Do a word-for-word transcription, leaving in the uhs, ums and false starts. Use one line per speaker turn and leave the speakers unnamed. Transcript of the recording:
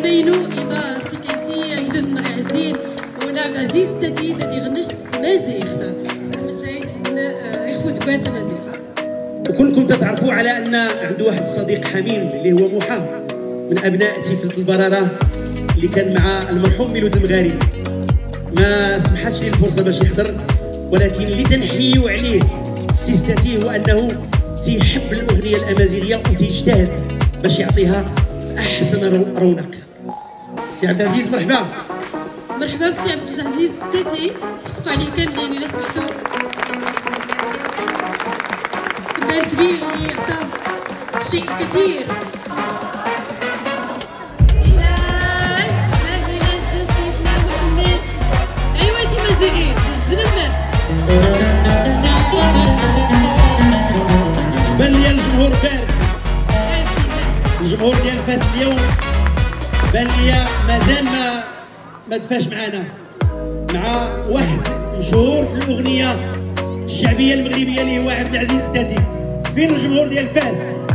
ثينو إذا سكاسي يدن عزين ونعم عزيز تاتي الذي غنش مازيغتا استعملت إخوة باسة مازيغة.
وكلكم تتعرفوا على أن عنده واحد الصديق حميم اللي هو محا من أبناء تيفلة البرارة اللي كان مع المرحوم ميلود المغاري. ما سمحتش لي الفرصة باش يحضر، ولكن اللي تنحيو عليه سيستاتي هو أنه تيحب الأغنية الأمازيغية وتيجتهد باش يعطيها في أحسن رونق. سي عبد العزيز مرحبا.
مرحبا بسي عبد العزيز تاتي، صفقوا عليه كاملين إلا سمحتوا. فنان كبير اللي عطى شيء كثير.
بان ليا الجمهور بارد، الجمهور ديال فاس اليوم بان ليا مازال ما ما دفاش معانا مع واحد مشهور في الاغنيه الشعبيه المغربيه اللي هو عبد العزيز ستاتي. فين الجمهور ديال فاس؟